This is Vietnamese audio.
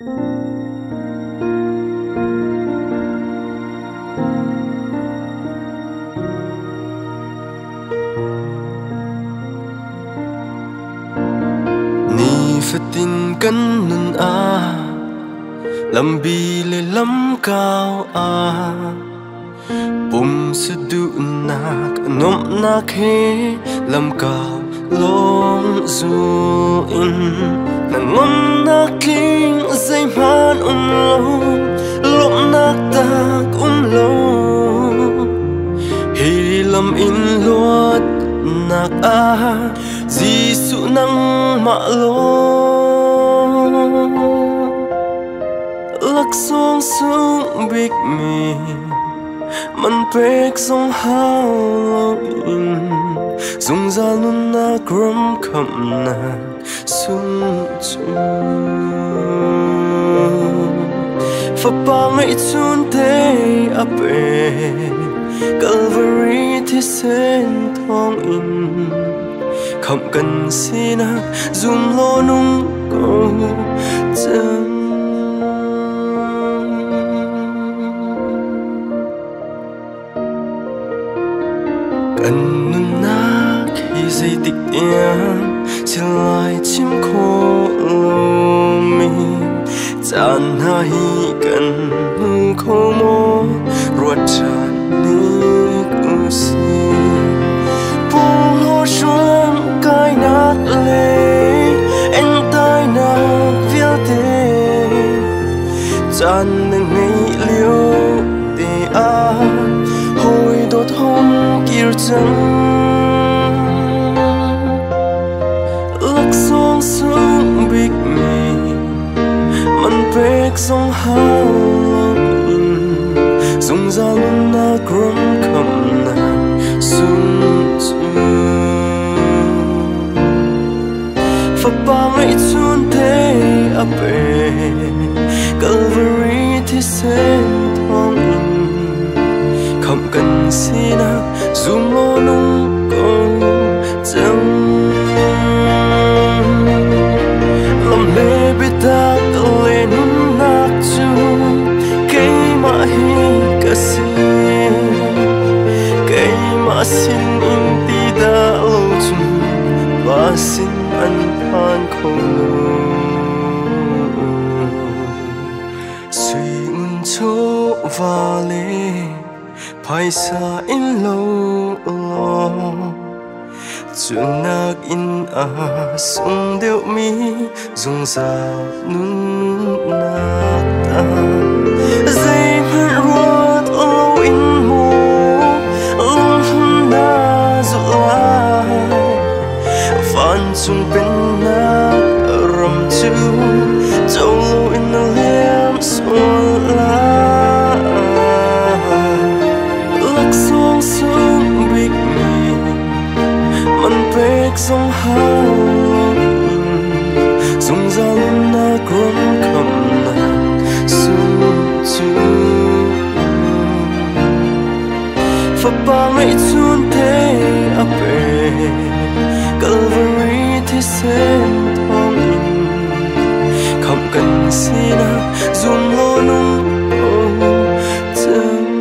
Ni fatin kan nun lam bi le lam cao bum su du nak nom nak he lam cao long zu in na ngom nak king say man lo lom nak tak lo he lam in luat nak Giêsu nang ma lo lắc song sung big me man pek song how lo in sung za nun na grum kham na sung chu fa pa ngai chun te ape Calvary thi sen thong in kham kan sina zum lo nung ko chân kan nun na khi dây tịch em xin lại chim khô lo mi chan ha hi kan nu khô mo ruột chan ni ku si pung ho shuam kai nak le en tai nak vial te chan nang nei liu te hoi dot hom kir chang lak song sung big me man pek song how in sung za lun na grum kham na sung chu fa pa ngai chun te ape Calvary thi sen thong in kham kan sina zum lo nung ko chang lam le bita le nun nak chu ke ma hi ka si ke ma sin in ti da lo chun ba sin an phan ko suy un cho va le phai sa in lo lo chuan nak in sung deuh mi zung za nun nak ta zai man ruat lo in mo long hum na zu lai van chung pen nak ram chu châu lo in liam sol la big me man pek song how in sung za lun na grum kham na sung chu fa pa ngai chun te ape Calvary thi sen thong in kham kan sina zum lo nung chân